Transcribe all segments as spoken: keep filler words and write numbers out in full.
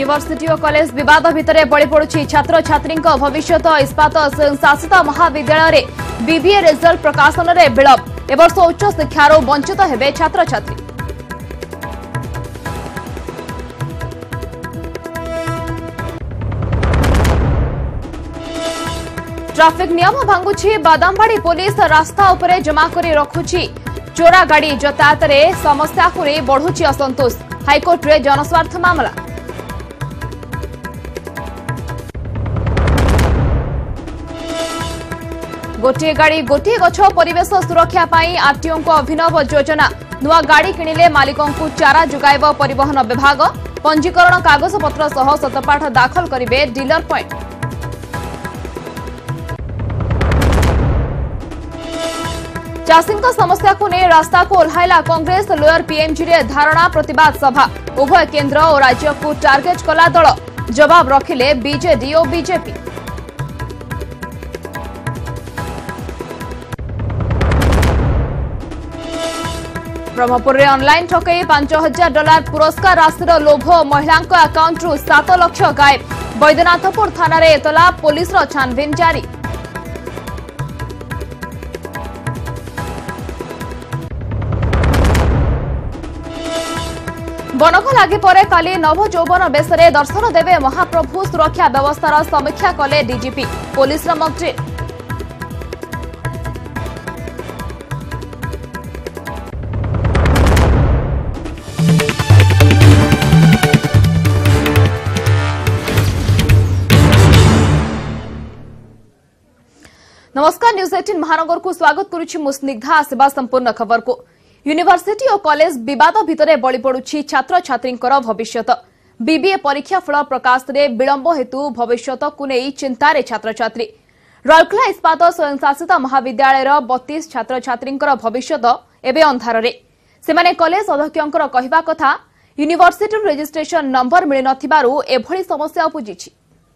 University और college विवाद भितर बड़ी पड़ुछि छात्र छात्री भविष्य इस्पात शासित महाविद्यालय बीबीए रिजल्ट प्रकाशन में विलंब एवर्ष उच्च शिक्षार वंचित हेबे छात्र छात्री। ट्रैफिक नियम भांगुछि बादामबाड़ी पुलिस रास्ता उपरे जमा करी रखुछि चोरा गाड़ी यातायात रे समस्या को नहीं बढ़ुछि असंतोष हाईकोर्ट रे जनस्वार्थ मामला। गोटे गाड़ी गोटे गछ परिवेश सुरक्षा पाई आरटीओ को अभिनव योजना नुआ गाड़ी किणिले मालिकों को चारा जुगाइब परिवहन विभाग पंजीकरण कागजपत्र सह सतपाठ दाखल करिवे डीलर पॉइंट। चाषी समस्या को नहीं रास्ता को ओह्लाइला कांग्रेस लोअर पीएमजी रे धारणा प्रतिवाद सभा उभय केंद्र और राज्य को टार्गेट कला दल जवाब रखिले बीजेडी और बीजेपी। ब्रह्मपुर रे ऑनलाइन ठकई पांच हजार डॉलर पुरस्कार राशि लोभ महिला अकाउंट रु सात लाख गायब बैद्यनाथपुर थाना रे एतला पुलिस रो छानबीन जारी। बनक लागे परे काली नव यौवन बेसरे दर्शन देवे महाप्रभु सुरक्षा व्यवस्थार समीक्षा कले डीजीपी पुलिस मॉकड्रिल। नमस्कार न्यूज अठारह महानगर को स्वागत करुछि मु स्निग्धा आसिबा संपूर्ण खबर को। यूनिवर्सिटी और कॉलेज विवाद भितर बड़ी पड़ुछि छात्र छात्री भविष्य बीबीए परीक्षा फल प्रकाश रे विलंब हेतु भविष्य को नहीं चिंतार छात्र छात्री। राउरकेला इस्पात स्वयंशासित महाविद्यालय बत्तीस छात्र छात्री भविष्य एवं अंधार से कॉलेज अध्यक्षर कहवा कथा यूनिवर्सिटी रजिस्ट्रेशन नंबर मिल नथिबारु एभली समस्या उपुजिछि।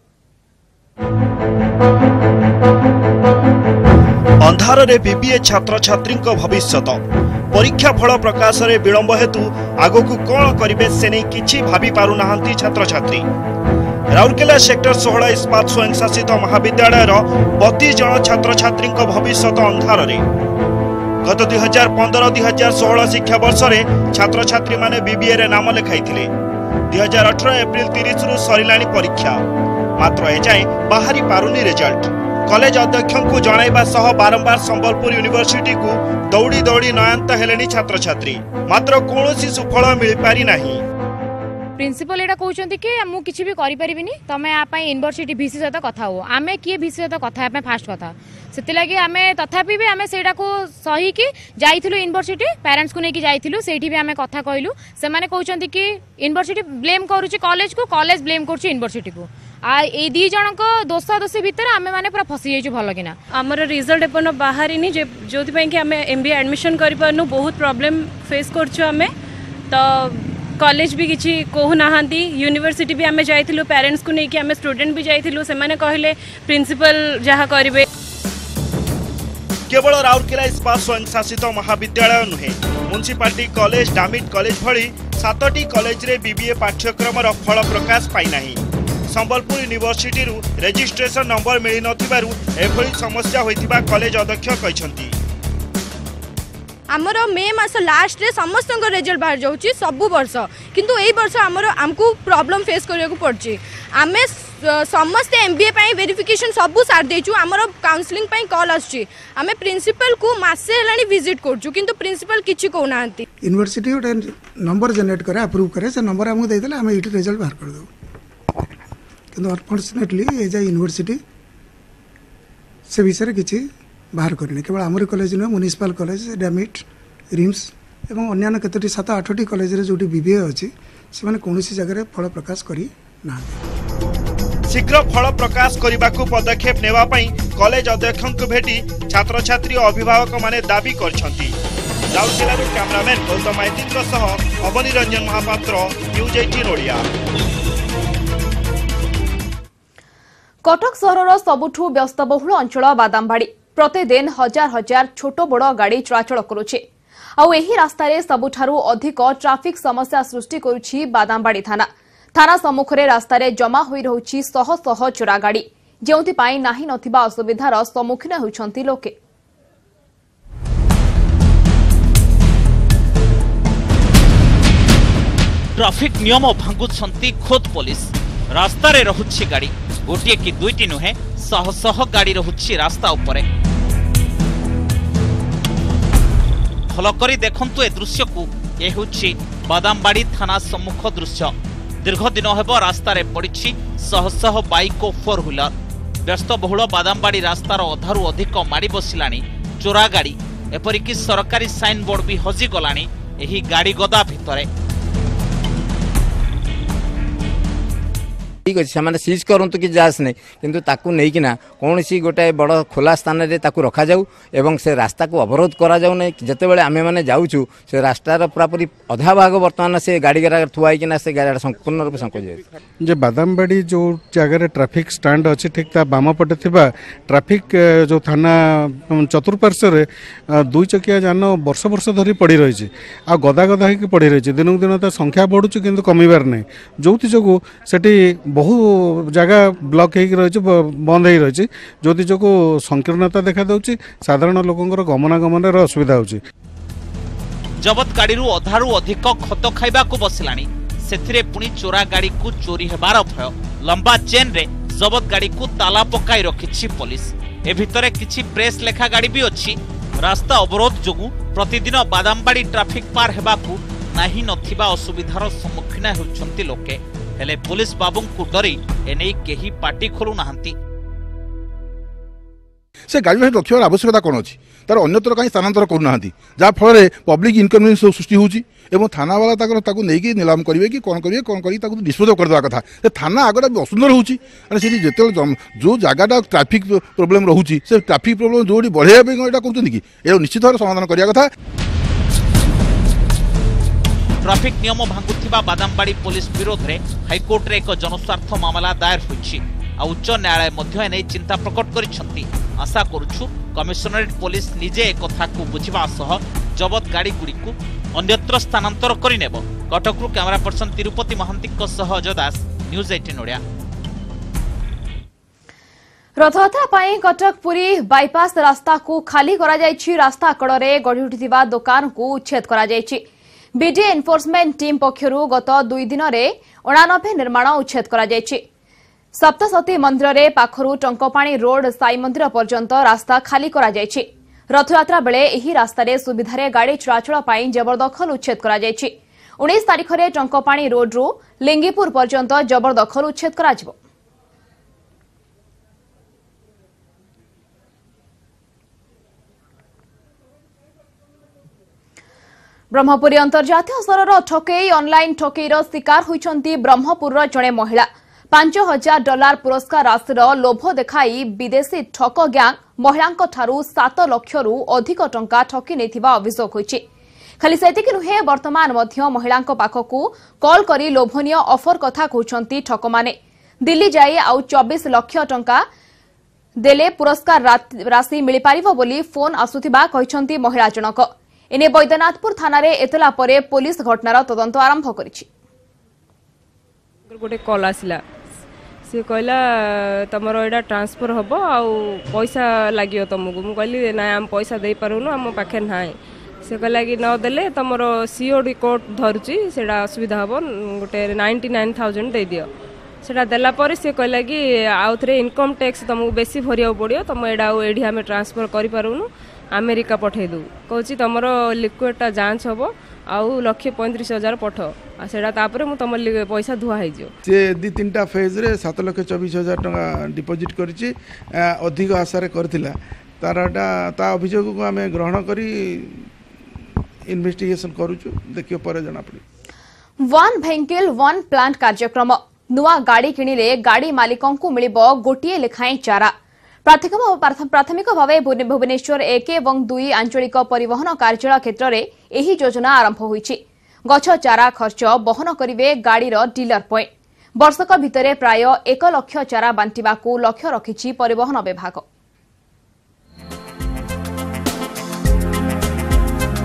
अंधार रे बीबीए छात्र छात्री भविष्य परीक्षा फल प्रकाश रे विलंब हेतु आगकू कौन करिवे से नहीं किछि भाबी पारु नाहंती छात्र छात्री। राउरकेला सेक्टर सोलह इस्पात स्वयंशासित महाविद्यालय बत्तीस जन छात्र छात्री भविष्य अंधार रे। गत दुई हजार पंद्रह दुई हजार षोह शिक्षा वर्ष रे छात्र छात्री माने बीबीए रे नाम लिखाइथिले। दुई हजार अठारह एप्रिल तीस रु सरिलाणी परीक्षा मात्र एजाए बाहरी पारुनी रिजल्ट। कॉलेज अध्यक्ष को जणाइबा सह बारंबार संबलपुर यूनिवर्सिटी को दौड़ी दौड़ी नयांत हेलेनी छात्र छात्री मात्र कौनसी सुफल मिल पारि नाही। प्रिंसिपल एटा कहउचंती कि मु किछि भी करि परिबिनी तमे आ पई यूनिवर्सिटी वीसी सहित कथा हो आमे किए वीसी सहित कथा आमे फास्ट कथा सेति लागि आमे तथापि भी आमे सेटा को सही कि जाइथिलु यूनिवर्सिटी पेरेंट्स को नेकी जाइथिलु सेठी भी आमे कथा कहलु से माने कहउचंती कि यूनिवर्सिटी ब्लेम करूची कॉलेज को कॉलेज ब्लेम करूची यूनिवर्सिटी को आ ए दी जन को दोषा दोषी भितर आमे माने पूरा फसी जाइछु भलो किना हमर रिजल्ट एपन बाहरी नि जे जोथि पई कि आमे एमबीए एडमिशन करि परनु बहुत प्रॉब्लम फेस करछु आमे तो कॉलेज भी किछि कहू नाहांती यूनिवर्सिटी भी आमे जाइथिलु पेरेंट्स को नेकी आमे स्टूडेंट भी जाइथिलु से माने कहले प्रिंसिपल जहा करिवे। केवल राउरकेला इस्पात स्वयंशासित महाविद्यालय नुहे म्युनिसिपालिटी कॉलेज डामिट कॉलेज भली सातटी कॉलेज रे बीबीए पाठ्यक्रम फल प्रकाश पाई नाही। संबलपुर यूनिवर्सिटी रु रजिस्ट्रेशन नंबर मिली नथिबारु एभली समस्या होइतिबा कॉलेज अध्यक्ष कहिसंती। आमर मे मास लास्ट रे समस्त रिजल्ट बाहर जाउची सब वर्ष किंतु एई वर्ष आमर हमकु प्रॉब्लम फेस करिया को पड़ची। आमे समस्त एमबीए पाई वेरिफिकेशन सब सार देचु आमर काउंसलिंग पाई कॉल आछी आमे प्रिंसिपल को मासे हेलानी विजिट करचु किंतु प्रिंसिपल किछि को नांती। यूनिवर्सिटी ओटे नंबर जनरेट करे अप्रूव करे से नंबर हमकु दे देले आमे इटी रिजल्ट बाहर कर दो किंतु अनफॉर्चुनेटली ए जा यूनिवर्सिटी से विषय किछि बाहर करने केवल आमरी कॉलेज नुह म्युनिसिपल कॉलेज डामिट रिम्स एवं अन्य केतोटी सात आठटी कॉलेज रे जोटी बीबीए अछि से माने कोनोसी जगह फल प्रकाश करी ना। शीघ्र फल प्रकाश करने पदक्षेप नेवा पई कॉलेज अध्यक्ष को भेटी छात्र छात्री और अभिभावक माने दाबी करछंती। राउरकेला कैमरामैन गौतम माइती सह अवनी रंजन महापात्र न्यूज अठारह ओडिया। कटक सहर सबुठु व्यस्तबहुल अंचल बादामबाड़ी प्रतिदिन हजार हजार छोट बड़ गाड़ी चलाचल करुछे आउ एही रास्तारे सबुठारु अधिक ट्राफिक समस्या सृष्टि करुछि बादामबाड़ी थाना। थाना सम्मुखें रास्तार जमा हो रही शह शह चोरा गाड़ी जोपाई नाही नथिबा असुविधार सम्मुखीन होउछंती लोके। ट्राफिक नियम भांगुछंती खोद पुलिस रास्ता रे रहुछि गाड़ी गोटे कि दुईटी नुहे शह शह गाड़ी रहुछि रास्ता उपरे। भल करी देखंतु ए दृश्य को ए होछि बादामबाड़ी थाना सम्मुख दृश्य। दीर्घ दिन हेब रास्ता रे पड़िछि शह शह बाइक और फोर व्हीलर। व्यस्तबहुल बादामबाड़ी रास्तार अधारू अधिक माड़ी बसिलानी चोरा गाड़ी एपरिक सरकारी साइन बोर्ड भी हजि गलानी एही गाड़ी गदा भितरे। ठीक अच्छे से सीज करूँ कि जास नहीं किंतु ताकू नहीं कि कौन सी गोटे बड़ खोला स्थान रे ताकू रखा जाऊ एवं से रास्ता को अवरोध करा जाऊ नहीं जिते बड़े आमे माने जाऊँ से रास्तार पूरापूरी अधा भाग बर्तमान से गाड़ी गाड़ा थुआईकिना से गाड़ी संपूर्ण रूप संकोच जे बादामबाड़ी जो जगह ट्रैफिक स्टैंड अच्छी ठीक ता बाम पटे थिबा ट्रैफिक जो थाना चतुर्पार्श्व दुई चकिया जान वर्ष वर्ष धरी पड़ी रही आ गदा गदा होकर पड़ी रही दिन दिन ता संख्या बढ़ुँ किंतु कमिबार नहीं जो जो से बहु जगह ब्लॉक हो बंद हो रही जो जो संकीर्णता देखा दूसरी साधारण लोकंर गमनागमन असुविधा होची। जबत गाड़ी अधारू अधिक खत खाइबा को बसिलानी सेथिरे पुनी चोरा गाड़ी को चोरी हेबार भय। लंबा चेन रे जबत गाड़ी को ताला पकाई रखिछि पुलिस। ए भितरे किछि प्रेस लेखा गाड़ी भी अछि। रास्ता अवरोध जोगु प्रतिदिन बादामबाड़ी ट्रैफिक पार हेबाकू नाही नथिबा असुविधार सम्मुखीन हेउछंती लोके। हेले पुलिस बाबू को डरी एने केही पार्टी खोलु नाहंती। से गाड़ी रखिबार आवश्यकता कौन अच्छी तार अन्यत्र कहीं स्थानांतर करूना जहाँ फल पब्लिक इनकन्वीनियंस सृष्टि होची एवं थाना वाला ताको ताको नहीं निलाम करेंगे कि कौन करेंगे कौन कर डिस्पोज करदेवा कथा थाना आगटा भी असुंदर होची जो जो जगह ट्रैफिक प्रोब्लेम रोचे से ट्रैफिक प्रोब्लेम जो बढ़ाई कर निश्चित भाव समाधान करने कथा। ट्रैफिक नियम भांगुथिबा बादामबाड़ी पुलिस विरोध में हाईकोर्ट रे एक जनस्वार्थ मामला दायर होइछि आ उच्च न्यायालय मध्य एने चिंता प्रकट करिसंती। आशा करूछु कमिशनरेट पुलिस निजे एक कथा को बुझिबा सह जबत गाड़ी गुडी को अन्यत्र स्थानांतर करिनेब। कटकरू कैमरा पर्सन तिरुपति महांती को सह अजय दास न्यूज़ अठारह ओडिया। रथयात्रा पाई कटक पुरी बाईपास रास्ता को खाली करा जायछि। रास्ता कड़े गढ़ी उठिथिबा दुकान को उच्छेद करा जायछि। बीडी एनफोर्समेंट टीम पक्षरु गत दुई दिन में अणानबे निर्माण उच्छेद करा जायछि। सप्तशती मंदिर रे पाखरु टंकपाणी रोड साई मंदिर पर्यंत रास्ता खाली करा जायछि। रथयात्रा बेले एही रास्तारे सुविधारे गाड़ी चलाचल पाई जबरदखल उच्छेद करा जायछि। उन्नीस तारीख में टंकपाणी रोड रु लिंगीपुर पर्यंत जबरदखल उच्छेद करा जिवो। ब्रह्मपुरी अंतर्जातीय स्तरर ठकेई ऑनलाइन ठकेईर शिकार होइछंती ब्रह्मपुरर जणे महिला। पांच हजार डॉलर पुरस्कार राशिर लोभ देखाई विदेशी ठक ग्यांग महिलांक ठारू सात लक्षरू अधिक टंका ठकी नेथिबा अभियोग होइछि। खाली सेतिक नुहे वर्तमान मध्य महिलांक पाखकू कॉल करी लोभनीय ऑफर कथा कहउछंती ठकमाने। दिल्ली जाई आउ चौबीस लाख टंका देले पुरस्कार राशि मिली पारिबो बोली फोन आसुथिबा कहिछंती महिला जनक। एने बैद्यनाथपुर थाना रे एतला परे पुलिस घटनार तदंत आरंभ करिछि। गोटे कॉल आसिला से कहला तमरो एडा ट्रांसफर हबो आउ पैसा लागियो तुमको मु कहली ना हम पैसा दे पारुनु हम पाखे नाही से कहला कि न देले तमरो सीओडी कोड धरुची सेडा असुविधा हबो गोटे नाइंटी नाइन थाउजेंड दे दियो। सेडा देला परे से कहला कि आउ थरे इनकम टैक्स तुमको बेसी भरिया पड़ियो तुम एडा एडी हम ट्रांसफर करि पारुनु अमेरिका पठे दू कहूँ तुम लिक्विडटा जांच हम आउ लक्षे पैंतीस हजार पठ आपर मुझे तुम पैसा धुआ हो दी तीन टा फेज रे सात लक्ष चौबीस हजार टका डिपोजिट करिछि अधिक आशा करथिला तारटा ता अभियोग को आम ग्रहण करी इन्वेस्टिगेशन करूछु देखियो पर जना पड़ी। वन भेहिकल वन प्लांट कार्यक्रम नुआ गाड़ी किणिले गाड़ी मालिकों मिलिबो गोटिए लेखाएं चारा। प्राथमिक भाव भुवनेश्वर एक और दुई आंचलिक परिवहन कार्यालय क्षेत्र में यह योजना आरंभ होइछि। गछ चारा खर्च बहन करिवे गाड़ीर डीलर पॉइंट। वर्षक भितरे प्राय एक लक्ष चारा बांटिबाकू लक्ष्य रखिछि परिवहन विभाग।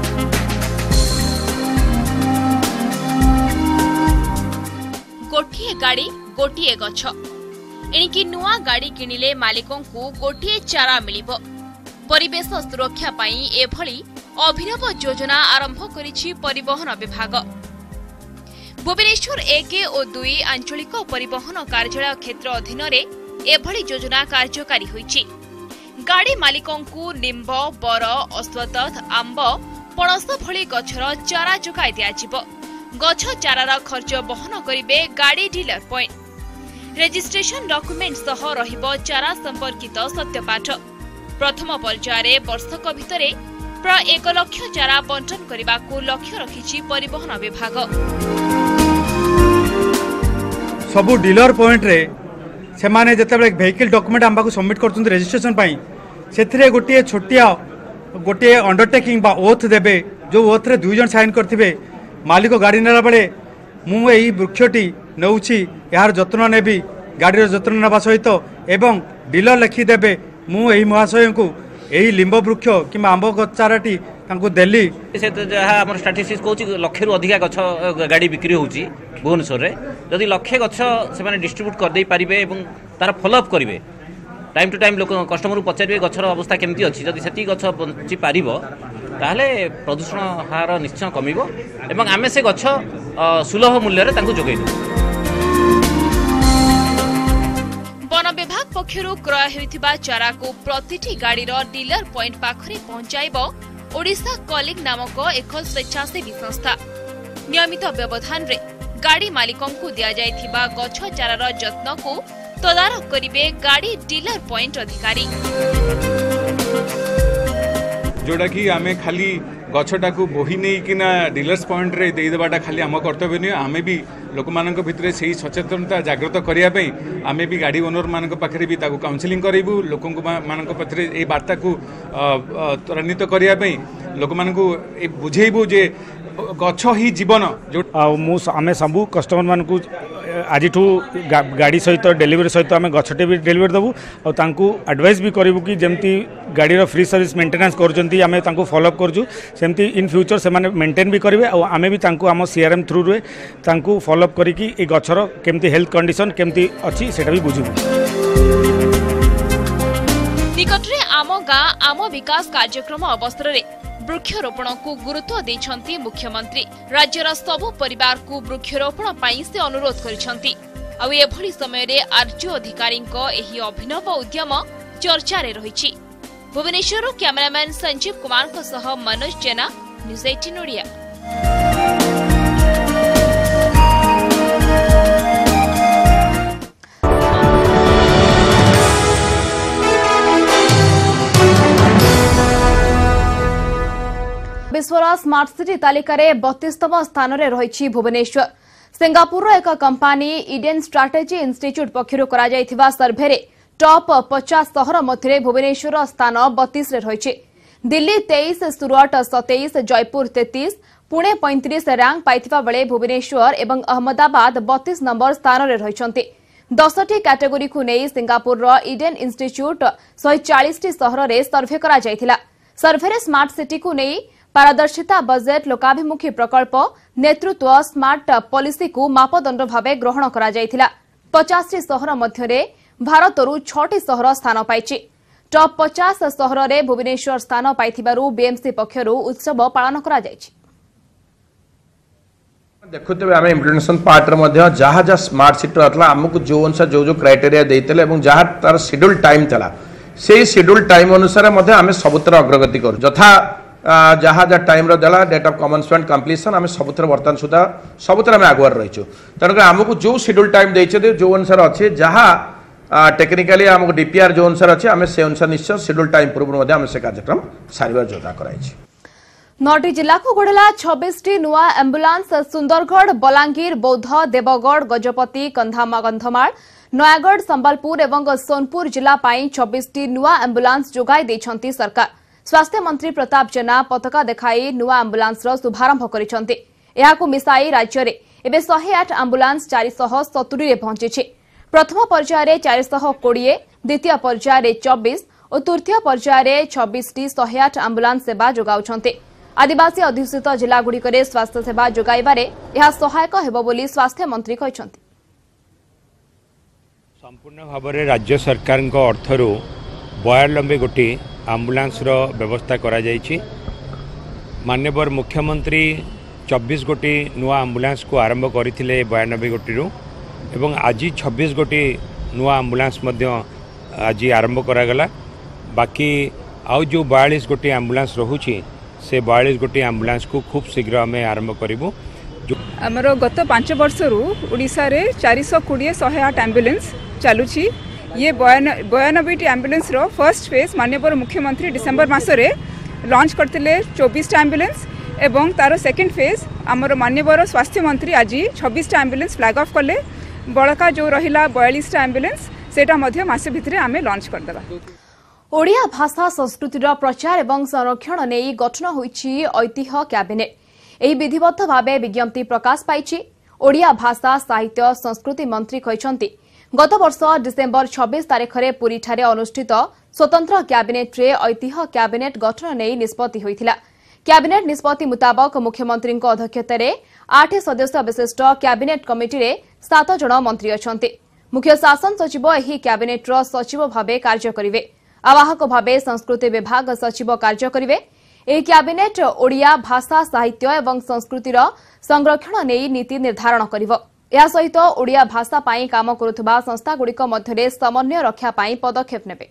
गोठिए गाड़ी गोटे गछ एणिकी नुआ गाड़ी किणिले मालिकों को गोटे चारा मिलिबो। परिवेश सुरक्षा पाई एभली अभिनव योजना आरंभ करिछि परिवहन विभाग। भुवनेश्वर एक और दुई आंचलिक परिवहन कार्यालय क्षेत्र अधीन रे एभली योजना कार्यकारी होइछि। गाड़ी मालिकों को निम्ब बर अश्वत्थ आंब पणस भली गछर चारा जोगाई दियाजिबो। गछ चारार खर्च बहन करिवे गाड़ी डीलर पॉइंट। रेजिस्ट्रेशन डॉक्यूमेंट सह रहिबो चारा संपर्कित सत्यपाठ। प्रथम पर्याय वर्षक भितरे प्राय एक लाख चारा बंटन करने को लक्ष्य रखिछि परिवहन विभाग। सबु डीलर पॉइंट रे से माने जेतेबेले वेहिकल डॉक्यूमेंट आंबा को सबमिट करछन रजिस्ट्रेशन पाई सेथिरे गोटे छोटिया गोटे अंडरटेकिंग बा ओथ देबे जो ओथ रे दुई जन साइन करथिबे मालिक गाड़ी नेला बेले मु एही वृक्षटी नउछि यार जत्न नेबी गाड़ी जत्न नेबा सहित एवं डीलर लिखि देबे मु एही महाशय को एही लिंब वृक्ष कि आंब चाराटी तांको देली से जहाँ आम स्टाटिस्टिक्स कहूँ लक्षे रु अधिका गछ गाड़ी बिक्री होउछि भुवनेश्वर रे जदि लक्षे गछ से माने डिस्ट्रीब्यूट कर दे पारिबे एवं तार फॉलोअप करिवे टाइम टू टाइम लोक कस्टमर को पचारे गछर अवस्था केमती अछि जदि सेती गछ बंची पारिबो ताहले प्रदूषण हार निश्चय कमिबो एवं आमे से गछ सुलभ मूल्य रे तांको जोगै दो। वन विभाग पक्षरु क्रय होइथिबा चारा को प्रतिटी गाड़ीर डीलर पॉइंट पाखरे पहुंचाइबो ओडिशा कॉलिंग नामक एक स्वेच्छासेवी संस्था। नियमित व्यवधान रे गाड़ी मालिकों को दिया जाइथिबा गछ चारार जत्न को तदारख करिवे गाड़ी डीलर पॉइंट अधिकारी। जोड़ा कि आमे खाली गछटा को बोही नहीं कि ना डीलर्स पॉइंट रे दे देबाटा खाली आम कर्तव्य नहीं आमे भी लोक मानक भितरे सही सचेतनता जागृत करिया पई आमे भी गाड़ी ओनर मानक पाखरे भी ताको काउंसलिंग करिवु लोक मानक पाखरे ए वार्ता को त्वरान्वित करिया पई लोक मानक ए बुझेइबु जे गछ ही जीवन जो आमे सबू कस्टमर मान को आज गाड़ी सहित डेलीवरी सहित आम गछटे भी डेलीवरी देवु और तांकु एडवाइस भी करूँ कि जमती गाड़ी फ्री सर्विस मेंटेनेंस कर फॉलोअप करूँ सेमती इन फ्यूचर से मेंटेन भी करेंगे और आम भी आम सीआरएम थ्रू रे फॉलोअप करी गछर केमती हेल्थ कंडीशन केमती अच्छी सेटा भी बुझू। निकटरे आम गाँ आम विकास कार्यक्रम अवसर में वृक्षरोपण को गुरुत्व देछंती मुख्यमंत्री। राज्यर सबु परिवार को वृक्षरोपण पाई से अनुरोध करिसंती। आउ एभली समय रे आरटीओ अधिकारींको एही अभिनव उद्यम चर्चा रे रहिछि। भुवनेश्वर कैमरामैन संजीव कुमार को सह मनोज जेना न्यूज़ अठारह ओडिया। विश्वर स्मार्ट सिटी तालिकार बत्तीसतम स्थान में रही भुवनेश्वर। सिंगापुर एक कंपानी इडेन स्ट्राटेजी इंस्टीट्यूट पक्षर करा सर्भे रे टॉप पचास सहर मध्य भुवनेश्वर स्थान बत्तीस रही। दिल्ली तेईस, सूरत सतैश, जयपुर तैंतीस, पुणे पैंतीस रैंक पाइथिबा बेले भुवनेश्वर एवं अहमदाबाद बत्तीस नंबर स्थान में रही। दसटी कैटेगोरी को नहीं सिंगापुर इडेन इंस्टीट्यूट शहे चालीस सहर में सर्भे करा जायथिला। सर्भे रे स्मार्ट सिटी को नहीं पारदर्शिता, बजेट, लोकाभिमुखी प्रकल्प, नेतृत्व, स्मार्ट पॉलिसी को मापदंड भावे ग्रहण करा जायथिला। पचास सहर मध्य भारतरू छटी सहर स्थान पाइछि। टॉप पचास सहर में भुवनेश्वर स्थान पाइथिबारु बीएमसी पक्षरु उत्सव पालन करा जायछि। देखुते आम इम्प्लीमेंटेशन पार्ट रे मध्य जहाँ जहाँ स्मार्ट सिटी रहला आमको जो अनुसार जो जो क्राइटेरिया देइतले एवं जहाँ तार शेड्यूल टाइम थला से शेड्यूल टाइम अनुसार मध्य आम सबुतर अग्रगति करू जथा जहाँ जहाँ टाइम देला डेट ऑफ कमेंसमेंट कंप्लीशन आम सबुतर बर्तमान सुधा सबुतर आम आगुआर रहीचु। तेणुक आमको जो शेड्यूल टाइम देते जो अनुसार अच्छे जहाँ टेक्निकाली आमको डीपीआर जो अनुसार अच्छे आम से अनुसार निश्चय शेड्यूल टाइम पूर्व आम से कार्यक्रम सारिबार योजना कराई। नौटी जिला को गढ़ला छब्बीस टी नुआ एम्बुलांस सुंदरगढ़, बलांगीर, बौद्ध, देवगढ़, गजपति, कंधामाल, नयागढ़, संबलपुर एवं सोनपुर जिला पाई छब्बीस टी नुआ एम्बुलांस जोगाई देछंती सरकार। स्वास्थ्य मंत्री प्रताप जेना पताका देखाई नुआ एम्बुलांस शुभारंभ करिसंती। एहाकु मिसाई राज्य रे एबे एक सौ आठ एम्बुलांस चार सौ सत्तर रे पहुंची। प्रथम पर्याय रे चार सौ बीस, द्वितीय पर्याय रे चौबीस और तृतीय पर्याय रे छब्बीस टी एक सौ आठ एम्बुलांस सेवा जोगाउछंती। आदिवासी अध्युषित जिला गुड़िकरे स्वास्थ्य सेवा जोगाइबारे यह सहायक हेबो बोली स्वास्थ्य मंत्री कहिसंती। संपूर्ण भाव में राज्य सरकार अर्थर बयानबे गोटी आम्बुलांस व्यवस्था करा जायछि। माननीय मुख्यमंत्री चौबीस गोटी नुआ आम्बुलांस को आरंभ करथिले बयानबे गोटी एवं आज छब्बीस गोटी नुआ आम्बुलांस आज आरंभ करागला। बाकी आउ जो बयालीस गोटी आम्बुलांस रहुछि से बयालीस गोटी आम्बुलांस को खूब शीघ्र आम आरंभ करूँ। आमर गत पांच वर्ष ओडिशा रे चार सौ कोड़े शहे आठ आम्बुलेंस चलुची। ये बयान बयानबे आम्बुलेंस रो फर्स्ट फेज माननीय मुख्यमंत्री डिसेम्बर मासरे लॉन्च करते चौबीस आम्बुलेंस एवं तार सेकेंड फेज आमर माननीय स्वास्थ्य मंत्री आज छब्बीस आम्बुलेंस फ्लैग ऑफ कले। बड़का जो रहिला बयालीस आम्बुलेंस सेटा मध्य मासे भितरे आमे लॉन्च करदेबा। ओडिया भाषा संस्कृतिर प्रचार एवं संरक्षण नहीं गठन होईछि ऐतिह्य कैबिनेट। एही विधिवत भावे विज्ञप्ति प्रकाश पाइछि। ओडिया भाषा साहित्य संस्कृति मंत्री कहिसंति गत वर्ष डिसेम्बर छब्बीस तारिख रे पुरी ठारे अनुष्ठित स्वतंत्र कैबिनेट रे ऐतिह्य कैबिनेट गठन नहीं निष्पत्ति होइथिला। कैबिनेट निष्पत्ति मुताबक मुख्यमंत्री अध्यक्षता रे आठ सदस्य विशिष्ट कैबिनेट कमिटी रे सात जन मंत्री अछंती। मुख्य शासन सचिव एही कैबिनेट रो सचिव भावे कार्य करिवे। आवाहक भावे संस्कृति विभाग सचिव कार्य करिवे। एही कैबिनेट ओडिया भाषा साहित्य एवं संस्कृतिर संरक्षण नहीं नीति निर्धारण करिवो। या सहित ओडिया भाषा पाई काम करुथबा संस्था गुड़िक मध्यरे समन्वय रक्षा पाई पदक्षेप नेबे।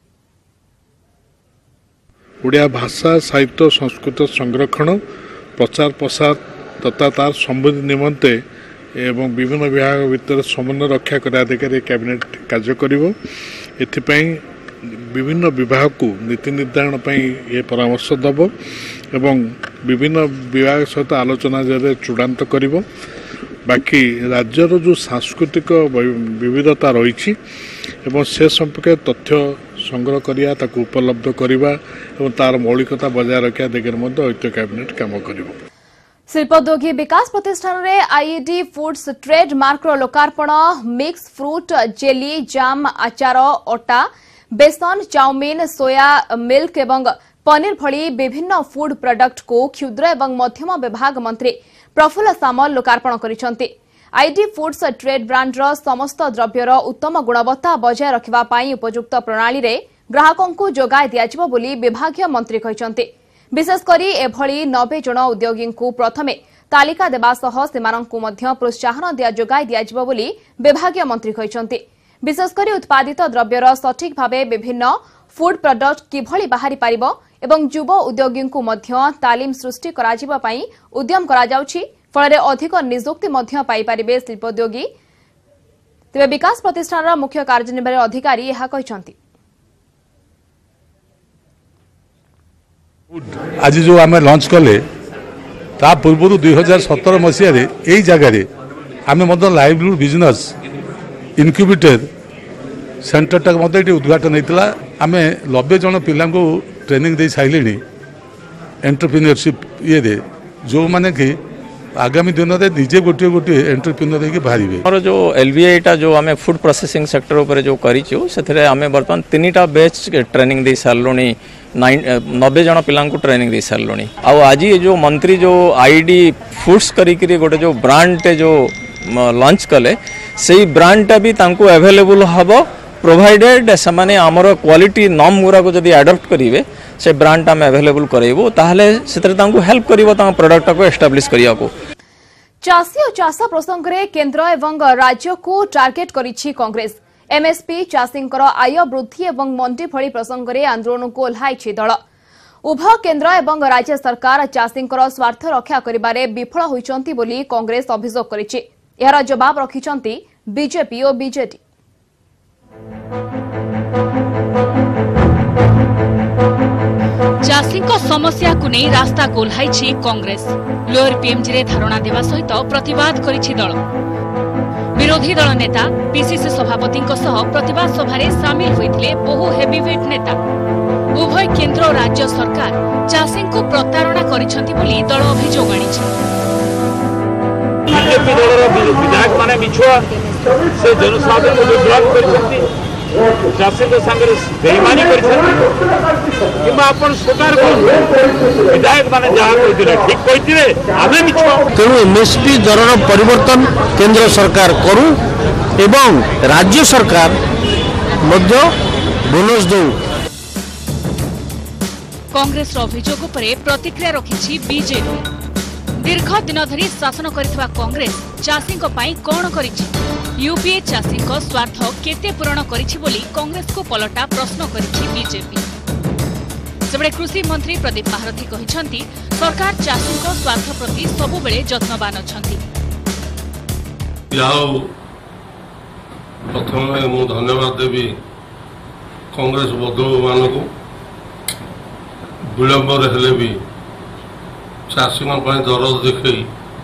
ओडिया भाषा साहित्य संस्कृत संरक्षण प्रचार प्रसार तथा तार समृद्धि निमंते एवं विभिन्न विभाग भितर समन्वय रक्षा कराधिकारी कैबिनेट कार्य करिवो। एथिपई विभिन्न विभाग को नीति निर्धारण पर ये परामर्श दब एवं विभिन्न विभाग सहित आलोचना जरिए चूड़ांत करिवो। बाकी राज्यर जो सांस्कृतिक विविधता रही एवं से संपर्क तथ्य संग्रह करिया ताकू उपलब्ध करिवा एवं तार मौलिकता बजाय रखा दिगरे ऐतिह्य कैबिनेट काम करिवो। शिल्पोद्योगी विकास प्रतिष्ठान रे आईडी फूड्स ट्रेड मार्क रो लोकार्पण मिक्स फ्रूट जेली जाम आचार अटा बेसन चाउमिन सोया मिल्क एवं पनीर भली विभिन्न फूड प्रोडक्ट को क्षुद्र एवं मध्यम विभाग मंत्री प्रफुल्ल सामल लोकार्पण करिसंती। आईडी फूड्स ट्रेड ब्रांड रो समस्त द्रव्यर उत्तम गुणवत्ता बजाय रखिबा पाई उपयुक्त प्रणाली रे ग्राहकों को जोगाई दियाजिबो बोली विभागीय मंत्री कहिसंती। विशेषकर एभली नब्बे जन उद्योगी को प्रथमे तालिका देबा सह सेमानंकु मध्य प्रोत्साहन दिया जोगाई दियाजिबो बोली विभागीय मंत्री कहिसंती। विशेषकर उत्पादित द्रव्यर सठिक भावे विभिन्न फूड प्रोडक्ट किभली बाहरी पारिबो एवं युव उद्योगी को मध्य तालीम सृष्टि कराजिबा पई उद्यम करा जाउछि। फଳରେ अधिक नियुक्ति मध्य पाई पारिबे शिल्पोद्योगी। तेबे विकास प्रतिष्ठान मुख्य कार्यनिर्वाही अधिकारी यह कहिसंती। आज जो आम लंच कले ता पूर्व दुई हजार सतर मसीह यही जगार आम लाइवलीहुड बिजनेस इनक्यूबेटर सेंटरटा मत ये उद्घाटन होता। आम नब्बे जन पिला ट्रेनिंग दे सारे एंटरप्रेन्योरशिप ये जो माने कि आगामी दिन में निजे गोटे गोटे एंटरप्रेन्योर होकर बाहर और जो एलवीआईटा जो आम फूड प्रोसेसिंग सेक्टर उपर जो करूँ से आम बर्तमान तीन टा बैच ट्रेनिंग दे सारूँ नब्बे जन पिला ट्रेनिंग दे सारूँ। आज जो मंत्री जो आईडी फूड्स करी गोटे जो ब्रांड जो लॉन्च कले से ब्रांडटा भी तांको अवेलेबल हम प्रोवाइडेड से आमर क्वालिटी नॉर्म गुरा को जब एडप्ट करेंगे से ब्रांड आम अवेलेबल करेबो ताहले सेतरे तांको हेल्प करिवो ता प्रोडक्ट को एस्टाब्लिश करिया को। चाषी और चाष प्रसंग रे केंद्र एवं राज्य को टार्गेट करिछि कांग्रेस। एमएसपी चाषींकर आय वृद्धि एवं मंडी भली प्रसंग रे आंदोलन को ओह्लाइछि दल। उभय केंद्र एवं राज्य सरकार चाषींकर स्वार्थ रक्षा करिबारे विफल होइचंती बोली कांग्रेस अभियोग करिछि। यार जवाब रखिचंती बीजेपी और बीजेडी। चाषी समस्या को नहीं रास्ता गोल्हाई कांग्रेस। लोअर पीएमजी रे धारणा देवा सहित प्रतिवाद करिछि दल। विरोधी दल नेता पीसीसी सभापति प्रतिवाद सभारे सामिल होइथिले बहु हेवीवेट नेता। उभय केंद्र और राज्य सरकार चाषी को प्रतारणा करिसंती बोली दल अभियोग आनिछि। बीजेपी दलर विधायक माने मिछुआ से जनसाधारण को विभ्रांत करिसंती चाषी संगे बेईमानी स्वीकार कर विधायक माने जहाँ कहते ठीक कहते आमे मिछ। तेणु एमएसपी दरर परिवर्तन केंद्र सरकार करू एवं राज्य सरकार मध्य बोनस दौ। कांग्रेस अभियोग पर प्रतिक्रिया रखिछि बीजेपी। दीर्घ दिन धरी शासन करिଥିବା कांग्रेस चाषी कौन करिछि? यूपीए चाषी स्वार्थ केते पूरण करिछि बोली कांग्रेस को पलटा प्रश्न करिछि बीजेपी। सेबळे कृषि मंत्री प्रदीप महारथी कहिसंती सरकार चाषी स्वार्थ प्रति सबुबेले जत्नवान अछंती। याओ प्रथम मु धन्यवाद देवी कांग्रेस बंधु मानक विलंब हेले भी चाषी दरद देखे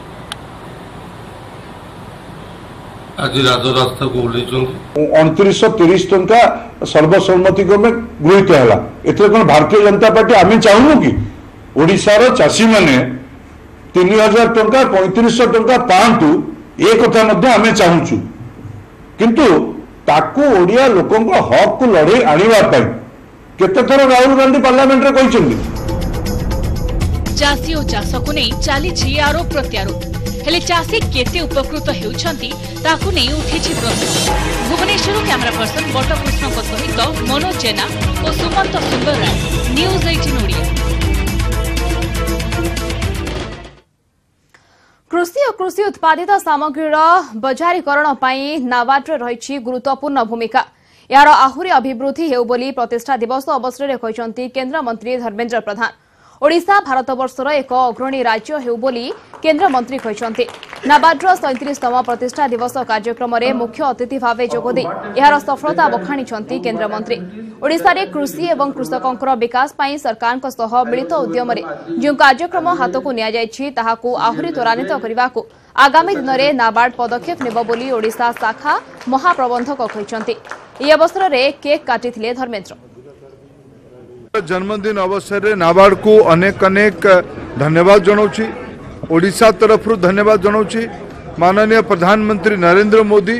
आज राजरास्ता को ओह्लैଛନ୍ତି। उनतीस तीस टंका सर्वसम्मति क्रमे गृहीत है। एथर कौन भारतीय जनता पार्टी आम चाहूँ कि ओडिशार चाषी मैंने तीन हजार टंका पैंतीस टंका पातु ए कथा आम चाहूँ किंतु ताकू ओडिया लोकों हक को लड़े आने केते थर राहुल गांधी पार्लियामेंट रे कहिसेंती। चाषी और चाष को नहीं चली आरोप प्रत्यारोप हेले चाषी केते उपकृत हेउछंती ताकू नहीं उठिछि प्रश्न। भुवनेश्वर कैमरा पर्सन बटकृष्ण सहित मनोज जेना और सुमंत सुंदर राय, न्यूज अठारह ओडिया। कृषि और कृषि उत्पादित सामग्रीर बजारीकरण पई नाबार्ड रही गुरुत्वपूर्ण भूमिका। यार आहुरी अभिवृद्धि हेउ बोली प्रतिष्ठा दिवस अवसर में कहते केन्द्र मंत्री धर्मेन्द्र प्रधान। ओडिशा भारतवर्षर एक अग्रणी राज्य हेउ बोली केन्द्र मंत्री कहते। नाबार्डर सैंतीसतम प्रतिष्ठा दिवस कार्यक्रम में मुख्य अतिथि भाव जोगदे यार सफलता बखाणी केन्द्र मंत्री। ओडिशा रे कृषि एवं कृषकों विकास पई सरकार सह मिलित उद्यम जो कार्यक्रम हाथ को नियाଯାଇଛି ताहाकू आहुरी त्वरान्वित करने आगामी दिन में नाबार्ड पदक्षेप नेब बोली ओडिशा शाखा महाप्रबंधक कहते। यह अवसर में केक काटिथिले धर्मेन्द्र। जन्मदिन अवसर में नाबार्ड को अनेक अनेक धन्यवाद जनाऊँ। ओडिशा तरफ धन्यवाद जनाऊँ। माननीय प्रधानमंत्री नरेंद्र मोदी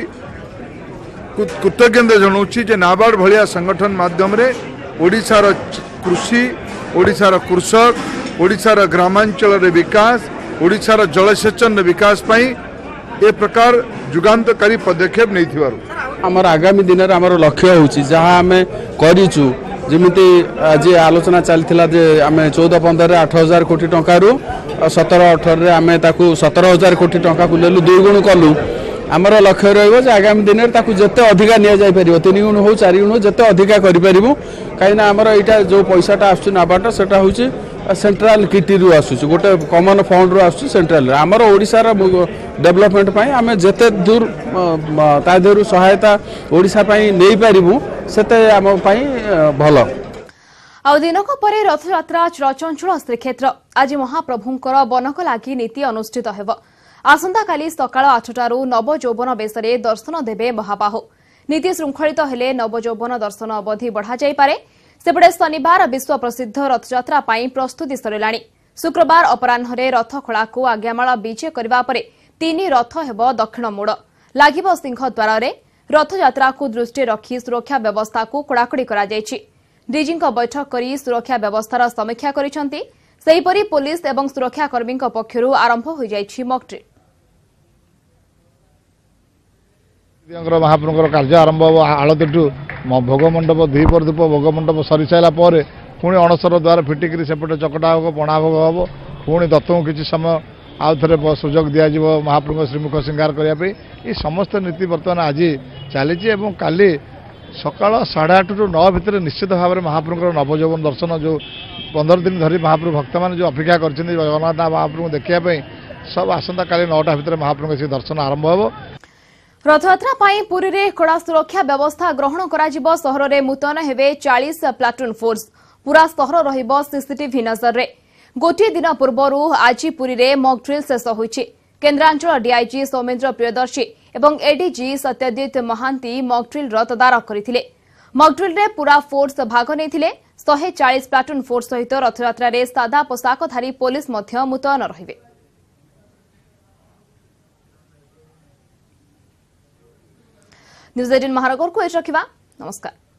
कृतज्ञता जनाऊँ जे नाबार्ड भलिया संगठन माध्यम रे ओडिशार कृषि, ओडिशार कृषक, ओडिशार ग्रामांचल रे विकास, ओडिशार जलसेचन विकास पाई ए प्रकार जुगान्तकारी पदक्षेप नहीं थिवारु आमर आगामी दिन में आमर लक्ष्य होची जहाँ आम करूँ जमीती आज आलोचना चलता जे आम चौदह पंद्रह आठ हजार कोटी टंकारु सतर अठर आम सतर हजार कोटी टंका को लेलु दुई गुण कलु। आमर लक्ष्य रही आगामी दिन में जिते अधिका नि तीन गुण हो चार गुण जिते अधिका करूँ कहीं आमर यहाँ जो पैसाटा आसुच नाबार्ड से सेंट्रल किटी रु आसुच गोटे कमन फंड रु आसुच सेंट्रल आमर ओडिशार डेवलपमेंट पाई आम जिते दूर ता देहरु सहायता ओडिशा पाई नहीं पारिबु सेते आम पाई भल। आ दिनक परे रथयात्रा चंचल श्रीक्षेत्र आज महाप्रभुंकर बनक लागि नीति अनुष्ठित हेब। आसंता काली सकाळ आठटारू नव यौवन बेसरे दर्शन देवे महाबाहु। नीति श्रृंखलित हेले नव यौवन दर्शन अवधि बढ़ा जाई पारे। सेपटे शनिवार विश्व प्रसिद्ध रथयात्रा पाई प्रस्तुति सरिलाणी। शुक्रवार अपराह्न रथ खोला को आज्ञामाल विजय करबा परे तीन रथ हेब दक्षिण मोड़ लागिब सिंहद्वार रे। रथयात्रा को दृष्टि रखी सुरक्षा व्यवस्था को कड़ाकड़ी करा जायछि। डीजी बैठक करी सुरक्षा व्यवस्थार समीक्षा करिसंती। सेहीपरि पुलिस एवं सुरक्षाकर्मी पक्षरु आरंभ हो जायछि मॉक ड्रिल। महाप्रभुଙ୍କର କାର୍ଯ୍ୟ ଆରମ୍ଭ ହେବ ଆଳତୀଠୁ ଭୋଗ ମଣ୍ଡପ ଦ୍ୱିପହର ଧୂପ ଭୋଗ ମଣ୍ଡପ ସରି ସାରିଲା ପରେ ପୁଣି ଅଣସର ଦ୍ୱାର ଫିଟିକିରି ସେପଟେ ଚକଟା ହେବ ପଣା ଭୋଗ ହେବ। ପୁଣି ଦତ୍ତଙ୍କୁ କିଛି ସମୟ ଆଉ ଥରେ ସୁଯୋଗ ଦିଆଯିବ ମହାପ୍ରଭୁଙ୍କ ଶ୍ରୀମୁଖ ଶୃଙ୍ଗାର କରିବା ପାଇଁ। ଏ ସମସ୍ତ ନୀତି ବର୍ତ୍ତମାନ ଆଜି ଚାଲିଛି ଏବଂ କାଲି ସକାଳ ସାଢ଼େ ଆଠରୁ ନଅ ଭିତରେ ନିଶ୍ଚିତ ଭାବରେ ମହାପ୍ରଭୁଙ୍କର ନବଯୌବନ ଦର୍ଶନ ଯେଉଁ ପନ୍ଦର ଦିନ ଧରି ମହାପ୍ରଭୁ ଭକ୍ତମାନେ ଯେଉଁ ଅପେକ୍ଷା କରିଛନ୍ତି ଜଗନ୍ନାଥ ମହାପ୍ରଭୁଙ୍କୁ ଦେଖିବା ପାଇଁ ସବୁ ଆସନ୍ତାକାଲି ନଅଟା ଭିତରେ ମହାପ୍ରଭୁଙ୍କ ସେ ଦର୍ଶନ ଆରମ୍ଭ ହେବ। रथयात्रा पाई पुरी रे कड़ा सुरक्षा व्यवस्था ग्रहण करा सहर रे मुतयन हेबे चालीस प्लाटून फोर्स। पूरा सहर रहिबो सीसीटीवी नजर रे। गोटे दिन पूर्वरु आज पुरी रे मॉक ड्रिल शेष होईछि। केन्द्रांचल डीआईजी सौमेन्द्र प्रियदर्शी एवं ADG Satyajit Mahanti mock drill रो तदारख करथिले। मॉक ड्रिल रे पूरा फोर्स भाग नेथिले। एक सौ चालीस प्लाटून फोर्स सहित रथयात्रा रे सादा पोशाकधारी पुलिस मध्य मुतयन रहिबे। न्यूज अठारह महानगर को एच रखिबा। नमस्कार।